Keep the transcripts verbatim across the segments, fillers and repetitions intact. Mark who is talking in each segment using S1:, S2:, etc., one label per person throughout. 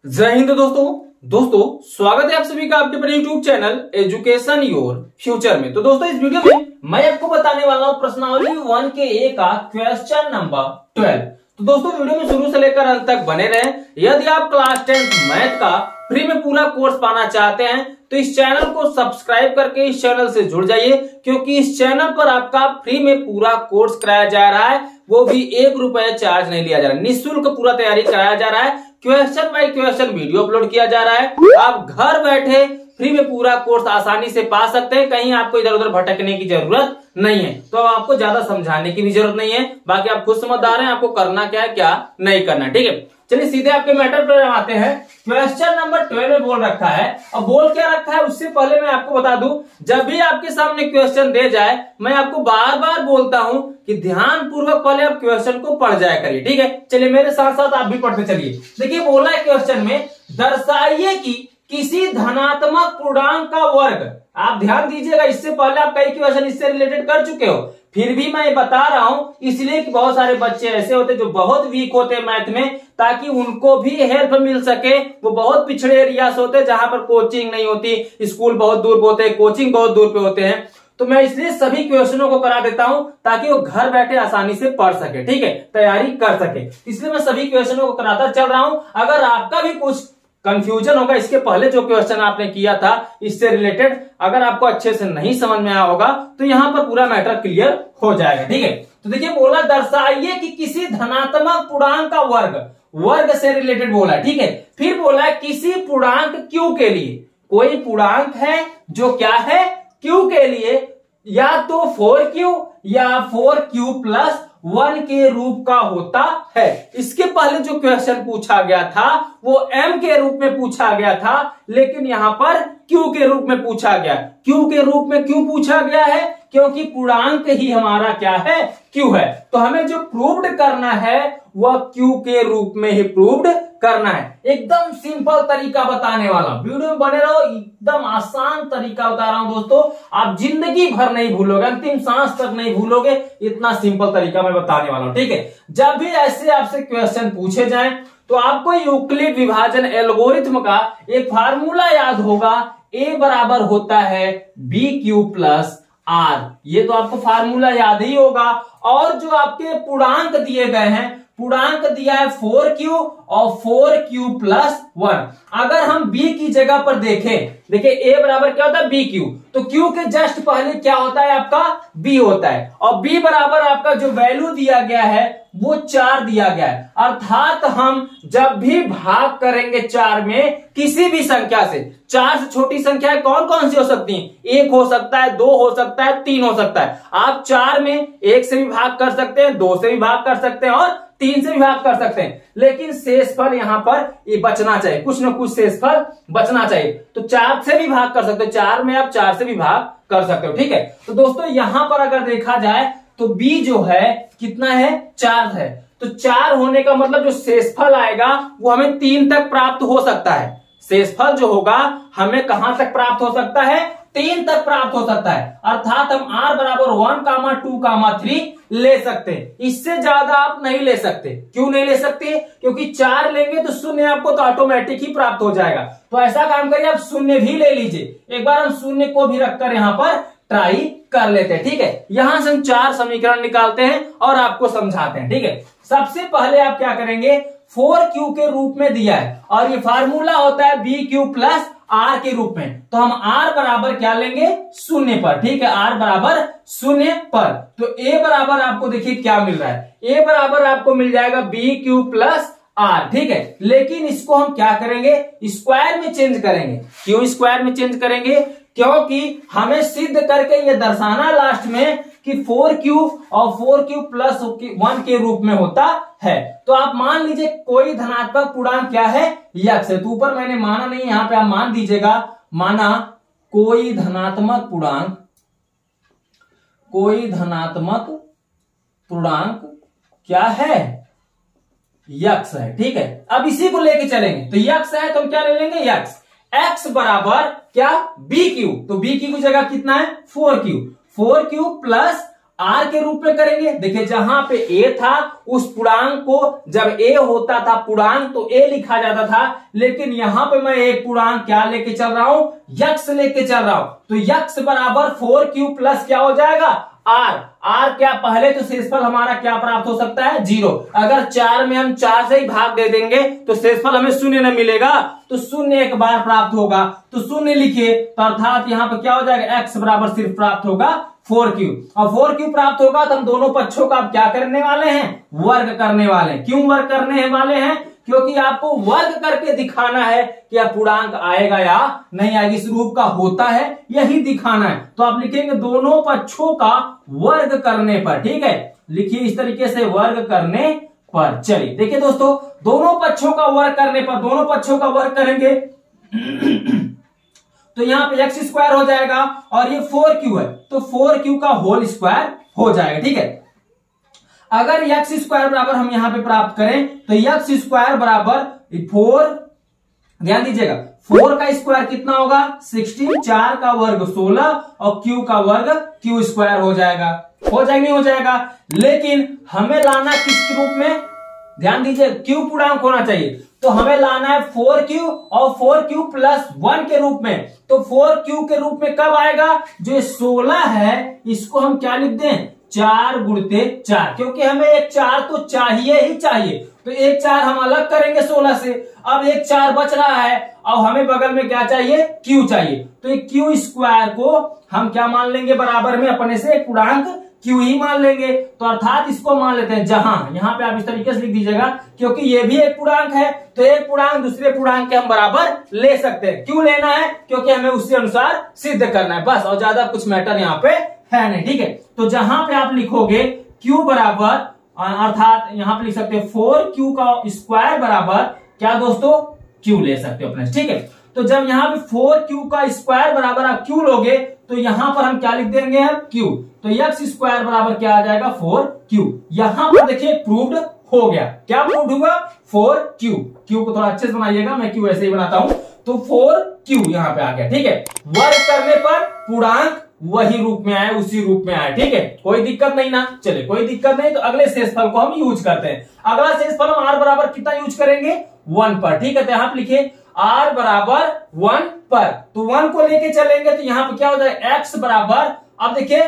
S1: जय हिंद दोस्तों दोस्तों स्वागत है आप सभी का आपके अपने YouTube channel education your future में। तो दोस्तों इस वीडियो में मैं आपको बताने वाला हूं प्रश्नावली वन के ए का क्वेश्चन नंबर ट्वेल्व। तो दोस्तों वीडियो में शुरू से लेकर अंत तक बने रहें। यदि आप क्लास टेंथ मैथ का फ्री में पूरा कोर्स पाना चाहते हैं तो इस चैनल को सब्सक्राइब करके इस चैनल से जुड़ जाइए, क्योंकि इस चैनल पर आपका फ्री में पूरा कोर्स कराया जा रहा है, वो भी एक रुपए चार्ज नहीं लिया जा रहा है, निःशुल्क पूरा तैयारी कराया जा रहा है। Question by question video upload किया जा रहा है। आप घर बैठे फ्री में पूरा कोर्स आसानी से पा सकते हैं, कहीं आपको इधर उधर भटकने की जरूरत नहीं है। तो आपको ज्यादा समझाने की भी जरूरत नहीं है, बाकी आप खुद समझदार हैं आपको करना क्या है क्या नहीं करना। ठीक है, चलिए सीधे आपके मैटर पर आते हैं। क्वेश्चन नंबर ट्वेल्व में बोल रखा है, अब बोल क्या रखा है उससे पहले मैं आपको बता दूं, जब भी आपके सामने क्वेश्चन दे जाए मैं आपको बार बार बोलता हूं कि ध्यान पूर्वक पहले आप क्वेश्चन को पढ़ जाया करिए। ठीक है, चलिए मेरे साथ साथ आप भी पढ़ते चलिए। देखिए बोला है क्वेश्चन में, दर्शाइए कि किसी धनात्मक पूर्णांक का वर्ग। आप ध्यान दीजिएगा, इससे पहले आप कई क्वेश्चन इससे रिलेटेड कर चुके हो, फिर भी मैं बता रहा हूं इसलिए कि बहुत सारे बच्चे ऐसे होते जो बहुत वीक होते हैं मैथ में, ताकि उनको भी हेल्प मिल सके। वो बहुत पिछड़े एरिया से होते हैं जहां पर कोचिंग नहीं होती, स्कूल बहुत दूर होते हैं, कोचिंग बहुत दूर पे होते हैं। तो मैं इसलिए सभी क्वेश्चनों को करा देता हूं ताकि वो घर बैठे आसानी से पढ़ सके, ठीक है, तैयारी कर सके। इसलिए मैं सभी क्वेश्चनों को कराता चल रहा हूं। अगर आपका भी कुछ कंफ्यूजन होगा, इसके पहले जो क्वेश्चन आपने किया था इससे रिलेटेड, अगर आपको अच्छे से नहीं समझ में आया होगा तो यहां पर पूरा मैटर क्लियर हो जाएगा। ठीक है, तो देखिए बोला दर्शाइए कि किसी धनात्मक पूर्णांक का वर्ग, वर्ग से रिलेटेड बोला। ठीक है, फिर बोला किसी पूर्णांक क्यू के लिए, कोई पूर्णांक है जो क्या है क्यू के लिए या तो फोर क्यू या फोर क्यू प्लस वन के रूप का होता है। इसके पहले जो क्वेश्चन पूछा गया था वो एम के रूप में पूछा गया था, लेकिन यहां पर क्यू के रूप में पूछा गया। क्यू के रूप में क्यों पूछा गया है? क्योंकि पूर्णांक ही हमारा क्या है, क्यू है। तो हमें जो प्रूव्ड करना है वह क्यू के रूप में ही प्रूव्ड करना है। एकदम सिंपल तरीका बताने वाला, वीडियो में बने रहो, एकदम आसान तरीका बता रहा हूं दोस्तों, आप जिंदगी भर नहीं भूलोगे, अंतिम सांस तक नहीं भूलोगे, इतना सिंपल तरीका मैं बताने वाला हूं। ठीक है, जब भी ऐसे आपसे क्वेश्चन पूछे जाएं तो आपको यूक्लिड विभाजन एल्गोरिथम का एक फार्मूला याद होगा, ए बराबर होता है बी क्यू प्लस आर। ये तो आपको फार्मूला याद ही होगा। और जो आपके पूर्णांक दिए गए हैं, पूर्णांक दिया है फोर क्यू और फोर क्यू प्लस वन। अगर हम b की जगह पर देखें, देखिए a बराबर क्या होता है b क्यू, तो q के जस्ट पहले क्या होता है आपका b होता है, और b बराबर आपका जो वैल्यू दिया गया है वो चार दिया गया है। अर्थात हम जब भी भाग करेंगे चार में किसी भी संख्या से, चार से छोटी संख्या कौन कौन सी हो सकती है? एक हो सकता है, दो हो सकता है, तीन हो सकता है। आप चार में एक से भी भाग कर सकते हैं, दो से भी भाग कर सकते हैं और तीन से भी भाग कर सकते हैं, लेकिन शेषफल यहां पर ये बचना चाहिए, कुछ ना कुछ शेषफल बचना चाहिए। तो चार से भी भाग कर सकते हो, चार में आप चार से भी भाग कर सकते हो। ठीक है, तो दोस्तों यहां पर अगर देखा जाए तो b जो है कितना है, चार है। तो चार होने का मतलब जो शेषफल आएगा वो हमें तीन तक प्राप्त हो सकता है। शेषफल जो होगा हमें कहां तक प्राप्त हो सकता है, तीन तक प्राप्त हो सकता है। अर्थात हम r बराबर one comma two comma three ले सकते हैं, इससे ज्यादा आप नहीं ले सकते। क्यों नहीं ले सकते? क्योंकि चार लेंगे तो शून्य आपको तो ऑटोमेटिक ही प्राप्त हो जाएगा। तो ऐसा काम करिए, आप शून्य भी ले लीजिए। एक बार हम शून्य को भी रखकर यहां पर ट्राई कर लेते हैं। ठीक है, यहां से हम चार समीकरण निकालते हैं और आपको समझाते हैं। ठीक है, सबसे पहले आप क्या करेंगे, फोर क्यू के रूप में दिया है और ये फार्मूला होता है बी क्यू प्लस आर के रूप में, तो हम आर बराबर क्या लेंगे, शून्य पर। ठीक है, आर बराबर शून्य पर। तो ए बराबर आपको देखिए क्या मिल रहा है, ए बराबर आपको मिल जाएगा बी क्यू प्लस आर। ठीक है, लेकिन इसको हम क्या करेंगे, स्क्वायर में चेंज करेंगे। क्यों स्क्वायर में चेंज करेंगे? क्योंकि हमें सिद्ध करके ये दर्शाना लास्ट में कि फोर क्यू और फोर क्यू प्लस वन के रूप में होता है। तो आप मान लीजिए कोई धनात्मक पूर्णांक क्या है, यक्स है। तो ऊपर मैंने माना नहीं, यहां पे आप मान दीजिएगा, माना कोई धनात्मक पूर्णांक, कोई धनात्मक पूर्णांक क्या है, यक्स है। ठीक है, अब इसी को लेके चलेंगे। तो यक्स है तो हम क्या ले लेंगे, यक्स। एक्स बराबर क्या, बी क्यू। तो बी क्यू की जगह कितना है, four q. Four q plus r के रूप में करेंगे। देखिए जहां पे ए था उस पूर्णांक को जब ए होता था पूर्णांक तो ए लिखा जाता था, लेकिन यहां पे मैं एक पूर्णांक क्या लेके चल रहा हूं, यक्स लेके चल रहा हूं। तो यक्स बराबर फोर क्यू प्लस क्या हो जाएगा, आर। आर क्या पहले तो शेषफल हमारा क्या प्राप्त हो सकता है, जीरो। अगर चार में हम चार से ही भाग दे देंगे तो शेषफल हमें शून्य न मिलेगा, तो शून्य एक बार प्राप्त होगा। तो शून्य लिखिए, तो अर्थात यहाँ पे क्या हो जाएगा, एक्स बराबर सिर्फ प्राप्त होगा फोर क्यू। और फोर क्यू प्राप्त होगा तो हम दोनों पक्षों का अब क्या करने वाले हैं, वर्ग करने वाले हैं। क्यों वर्ग करने वाले हैं, क्योंकि आपको वर्ग करके दिखाना है कि यह पूर्णांक आएगा या नहीं आएगा, इस रूप का होता है यही दिखाना है। तो आप लिखेंगे दोनों पक्षों का वर्ग करने पर, ठीक है, लिखिए इस तरीके से वर्ग करने पर। चलिए देखिए दोस्तों, दोनों पक्षों का वर्ग करने पर, दोनों पक्षों का वर्ग करेंगे तो यहाँ पे एक्स स्क्वायर हो जाएगा और ये फोर क्यू है तो फोर क्यू का होल स्क्वायर हो जाएगा, ठीक है। अगर एक्स स्क्वायर बराबर हम यहां पे प्राप्त करें तो एक्स स्क्वायर बराबर फोर, ध्यान दीजिएगा, फोर का स्क्वायर कितना होगा सिक्सटीन, चार का वर्ग सोलह और क्यू का वर्ग क्यू स्क्वायर हो जाएगा। हो जाएगा नहीं हो जाएगा, लेकिन हमें लाना किस रूप में, ध्यान दीजिए, क्यू पूर्णांक होना चाहिए। तो हमें लाना है फोर क्यू और फोर क्यू प्लस वन के रूप में। तो फोर क्यू के रूप में कब आएगा, जो सोलह है इसको हम क्या लिख दें, चार गुणते चार, क्योंकि हमें एक चार तो चाहिए ही चाहिए। तो एक चार हम अलग करेंगे सोलह से, अब एक चार बच रहा है और हमें बगल में क्या चाहिए, क्यू चाहिए। तो एक क्यू स्क्वायर को हम क्या मान लेंगे, बराबर में अपने से एक पूर्णांक क्यू ही मान लेंगे। तो अर्थात इसको मान लेते हैं, जहां यहां पे आप इस तरीके से लिख दीजिएगा, क्योंकि ये भी एक पूर्णांक है तो एक पूर्णांक दूसरे पूर्णांक के हम बराबर ले सकते हैं। क्यों लेना है, क्योंकि हमें उसी अनुसार सिद्ध करना है बस, और ज्यादा कुछ मैटर यहाँ पे है नहीं, ठीक है। तो जहां पे आप लिखोगे क्यू बराबर, अर्थात यहां पे लिख सकते हैं फोर क्यू का स्क्वायर बराबर क्या दोस्तों, क्यू ले सकते हो अपने, ठीक है। तो जब यहाँ पे फोर क्यू का स्क्वायर बराबर आप क्यू लोगे तो यहां पर हम क्या लिख देंगे, हम क्यू। तो एक्स स्क्वायर बराबर क्या आ जाएगा, फोर क्यू। यहां पर देखिए प्रूव्ड हो गया, क्या प्रूव्ड हुआ, फोर क्यू। क्यू को थोड़ा अच्छे से बनाइएगा, मैं क्यू ऐसे ही बनाता हूं। तो फोर क्यू यहाँ पे आ गया, ठीक है। वर्ग करने पर पूर्णांक वही रूप में आए, उसी रूप में आए, ठीक है, कोई दिक्कत नहीं ना। चलिए कोई दिक्कत नहीं, तो अगले शेषफल को हम यूज करते हैं। अगला शेषफल हम आर बराबर कितना यूज करेंगे, वन पर, ठीक है। तो यहां पे लिखिए आर बराबर वन पर, तो वन को लेके चलेंगे तो यहां पे क्या हो जाएगा, एक्स बराबर, अब देखिए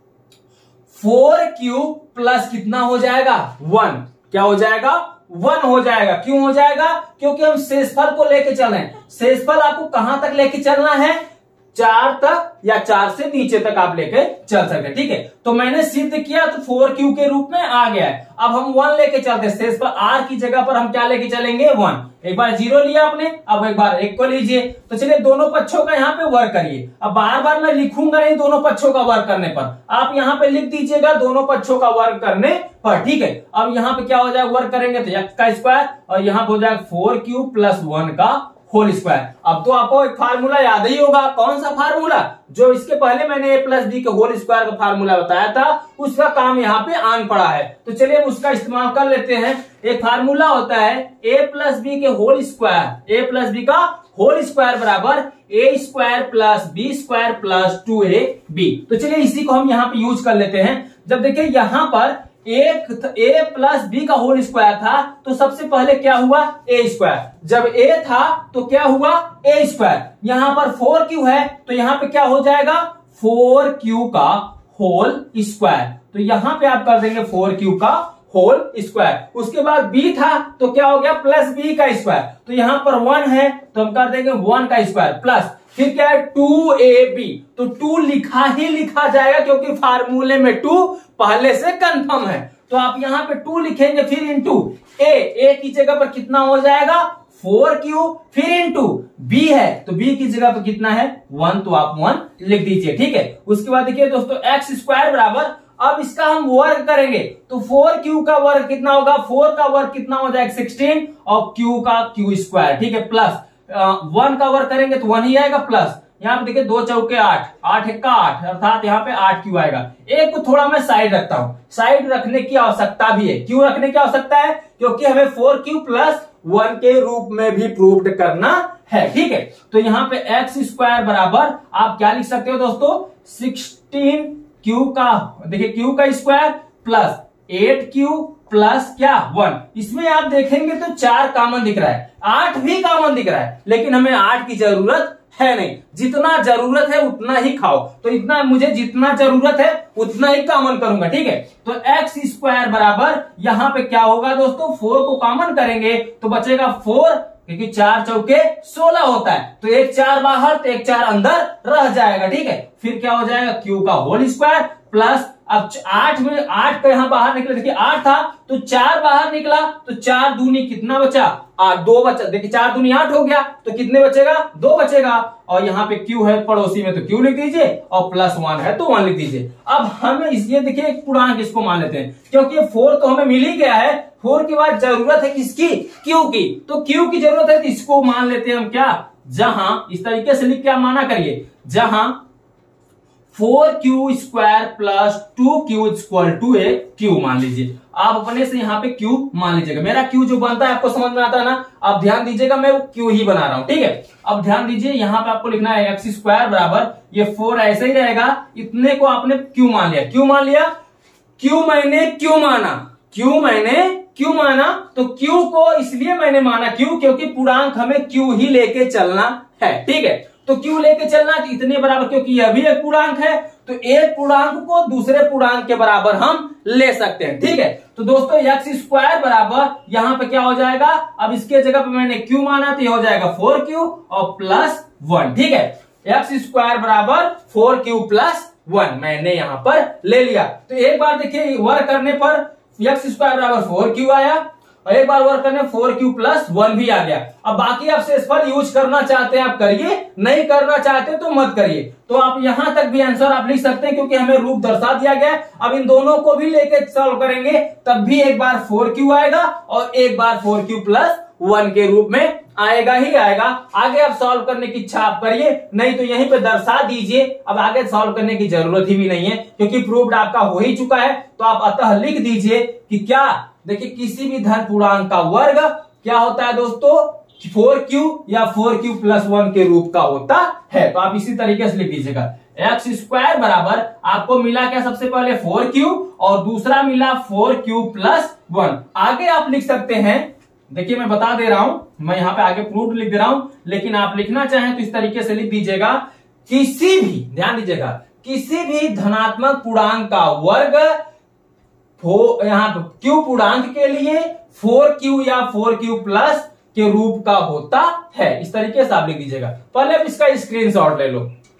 S1: फोर क्यू प्लस कितना हो जाएगा, वन, क्या हो जाएगा, वन हो जाएगा। क्यों हो जाएगा, क्योंकि हम शेषफल को लेके चल रहे हैं। शेषफल आपको कहां तक लेके चलना है, चार तक या चार से नीचे तक आप लेके चल सकते हैं, ठीक है। तो मैंने सिद्ध किया तो फोर क्यू के रूप में आ गया है। अब हम वन लेके चलते हैं, शेष पर आर की जगह पर हम क्या लेके चलेंगे, वन। एक बार जीरो लिया आपने, अब एक बार एक को लीजिए। तो चलिए दोनों पक्षों का यहाँ पे वर्ग करिए। अब बार बार मैं लिखूंगा नहीं दोनों पक्षों का वर्ग करने पर, आप यहाँ पे लिख दीजिएगा दोनों पक्षों का वर्ग करने पर, ठीक है। अब यहाँ पे क्या हो जाएगा, वर्ग करेंगे तो एक्स का स्क्वायर और यहाँ पे हो जाएगा फोर क्यू प्लस वन का होल स्क्वायर। अब तो आपको एक फार्मूला याद ही होगा, कौन सा फार्मूला, जो इसके पहले मैंने ए प्लस बी के होल स्क्वायर का फार्मूला बताया था, उसका काम यहाँ पे आन पड़ा है। तो चलिए हम उसका इस्तेमाल कर लेते हैं। एक फार्मूला होता है ए प्लस बी के whole square, a plus b का होल स्क्वायर बराबर a square plus b square plus two a b. तो चलिए इसी को हम यहाँ पे यूज कर लेते हैं। जब देखिए यहाँ पर एक ए प्लस बी का होल स्क्वायर था तो सबसे पहले क्या हुआ, ए स्क्वायर। जब ए था तो क्या हुआ, ए स्क्वायर। यहां पर फोर क्यू है तो यहां पे क्या हो जाएगा, फोर क्यू का होल स्क्वायर। तो यहां पे आप कर देंगे फोर क्यू का होल स्क्वायर। उसके बाद बी था तो क्या हो गया, प्लस बी का स्क्वायर। तो यहां पर वन है तो हम कर देंगे वन का स्क्वायर प्लस, फिर क्या है, टू ए बी। तो टू लिखा ही लिखा जाएगा क्योंकि फार्मूले में टू पहले से कंफर्म है। तो आप यहां पे टू लिखेंगे, फिर इंटू ए, ए की जगह पर कितना हो जाएगा, फोर क्यू, फिर इंटू बी है तो बी की जगह पर कितना है, वन, तो आप वन लिख दीजिए, ठीक है। उसके बाद देखिए दोस्तों एक्स स्क्वायर बराबर, अब इसका हम वर्ग करेंगे तो फोर क्यू का वर्ग कितना होगा, फोर का वर्ग कितना हो जाएगा सिक्सटीन और क्यू का क्यू स्क्वायर, ठीक है, प्लस वन का वर्ग करेंगे तो वन ही आएगा प्लस, यहाँ पे देखिए दो चौके आठ, आठ एक का आठ, अर्थात यहाँ पे आठ क्यू आएगा। एक को थोड़ा मैं साइड रखता हूं, साइड रखने की आवश्यकता भी है। क्यों रखने की आवश्यकता है, क्योंकि हमें फोर क्यू प्लस वन के रूप में भी प्रूव्ड करना है, ठीक है। तो यहाँ पे एक्स स्क्वायर बराबर आप क्या लिख सकते हो दोस्तों, सिक्सटीन क्यू का, देखिए क्यू का square plus eight q plus क्या वन। इसमें आप देखेंगे तो चार कॉमन दिख रहा है, आठ भी कॉमन दिख रहा है, लेकिन हमें आठ की जरूरत है नहीं। जितना जरूरत है उतना ही खाओ, तो इतना मुझे जितना जरूरत है उतना ही कॉमन करूंगा, ठीक है। तो एक्स स्क्वायर बराबर यहां पे क्या होगा दोस्तों, फोर को कॉमन करेंगे तो बचेगा फोर, क्योंकि चार चौके सोलह होता है, तो एक चार बाहर तो एक चार अंदर रह जाएगा, ठीक है। फिर क्या हो जाएगा, क्यू का होल स्क्वायर प्लस, अब आठ में आठ का यहां बाहर निकला, देखिए आठ था तो चार बाहर निकला, तो चार दूनी कितना बचा, आठ, दो बचा, देखिए चार दूनी आठ हो गया, तो कितने बचेगा, दो बचेगा। और यहाँ पे क्यू है पड़ोसी में, तो क्यू लिख दीजिए, और प्लस वन है तो वन लिख दीजिए। अब हमें इसलिए देखिए एक पूर्णांक इसको मान लेते हैं, क्योंकि फोर तो हमें मिल ही गया है, फोर के बाद जरूरत है किसकी, क्यू की, तो क्यू की जरूरत है तो इसको मान लेते हैं हम क्या, जहां इस तरीके से लिख के माना करिए, जहां four q square plus two q equal to a q मान लीजिए। आप अपने से यहाँ पे क्यू मान लीजिएगा, मेरा क्यू जो बनता है आपको समझ में आता है ना, आप ध्यान दीजिएगा, मैं क्यू ही बना रहा हूं, ठीक है। अब ध्यान दीजिए यहाँ पे आपको लिखना है एक्स स्क्वायर बराबर, ये फोर ऐसे ही रहेगा, इतने को आपने क्यू मान लिया, क्यू मान लिया, क्यू मैंने क्यू माना, क्यू मैंने क्यू माना, तो क्यू को इसलिए मैंने माना क्यू, क्योंकि पूर्णांक हमें क्यू ही लेके चलना है, ठीक है। तो क्यू लेके चलना है, इतने बराबर, क्योंकि यह भी एक पूर्णांक है, तो एक पूर्णांक को दूसरे पूर्णांक के बराबर हम ले सकते हैं, ठीक है। तो दोस्तों एक्स स्क्वायर बराबर यहां पे क्या हो जाएगा, अब इसके जगह पे मैंने क्यू माना तो ये हो जाएगा फोर क्यू और प्लस वन, ठीक है। एक्स स्क्वायर बराबर फोर क्यू प्लस वन मैंने यहां पर ले लिया। तो एक बार देखिए वर्क करने पर एक्स स्क्वायर बराबर फोर क्यू आया, और एक बार वर्क करने फोर क्यू प्लस वन भी आ गया। अब बाकी आप शेषफल यूज करना चाहते हैं आप करिए, नहीं करना चाहते तो मत करिए। तो आप यहां तक भी आंसर आप लिख सकते हैं, क्योंकि हमें रूप दर्शा दिया गया है। अब इन दोनों को भी लेके सॉल्व करेंगे, तब भी एक बार फोर क्यू आएगा और एक बार फोर क्यू प्लस वन के रूप में आएगा ही आएगा। आगे आप सॉल्व करने की इच्छा आप करिए, नहीं तो यहीं पे दर्शा दीजिए। अब आगे सॉल्व करने की जरूरत ही भी नहीं है, क्योंकि प्रूव्ड आपका हो ही चुका है। तो आप अतः लिख दीजिए कि क्या, देखिए किसी भी धन पूर्णांक का वर्ग क्या होता है दोस्तों, फोर क्यू या फोर क्यू प्लस वन के रूप का होता है। तो आप इसी तरीके से लिख दीजिएगा, एक्स स्क्वायर बराबर आपको मिला क्या, सबसे पहले फोर क्यू और दूसरा मिला फोर क्यू प्लस वन। आगे आप लिख सकते हैं, देखिए मैं बता दे रहा हूं, मैं यहां पे आगे प्रूफ लिख दे रहा हूं, लेकिन आप लिखना चाहें तो इस तरीके से लिख दीजिएगा, किसी भी, ध्यान दीजिएगा, किसी भी धनात्मक पूर्णांक का वर्ग यहां पर क्यू पूर्णांक के लिए फोर क्यू या फोर क्यू प्लस के रूप का होता है। इस तरीके से आप लिख दीजिएगा। पहले आप इसका स्क्रीनशॉट ले लो।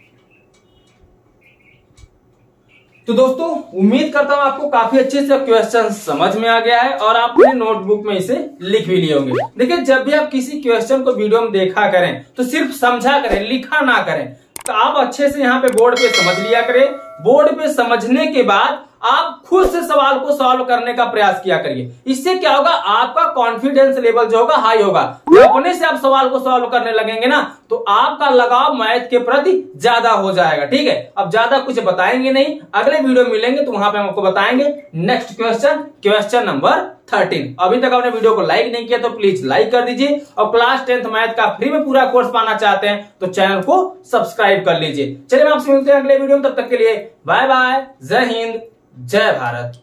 S1: तो दोस्तों उम्मीद करता हूं आपको काफी अच्छे से क्वेश्चन समझ में आ गया है और आप अपने नोटबुक में इसे लिख भी लिए होंगे। देखिए जब भी आप किसी क्वेश्चन को वीडियो में देखा करें तो सिर्फ समझा करें, लिखा ना करें। तो आप अच्छे से यहाँ पे बोर्ड पे समझ लिया करें। बोर्ड पे समझने के बाद आप खुद से सवाल को सॉल्व करने का प्रयास किया करिए। इससे क्या होगा, आपका कॉन्फिडेंस लेवल जो होगा हाई होगा। तो अपने से आप सवाल को सॉल्व करने लगेंगे ना, तो आपका लगाव मैथ के प्रति ज्यादा हो जाएगा, ठीक है। अब ज्यादा कुछ बताएंगे नहीं, अगले वीडियो मिलेंगे तो वहां पे हम आपको बताएंगे next question, question number thirteen. अभी तक आपने वीडियो को लाइक नहीं किया तो प्लीज लाइक कर दीजिए, और क्लास टेंथ मैथ का फ्री में पूरा कोर्स पाना चाहते हैं तो चैनल को सब्सक्राइब कर लीजिए। चलिए आपसे मिलते हैं अगले वीडियो में, तब तक के लिए बाय बाय, जय हिंद, जय भारत।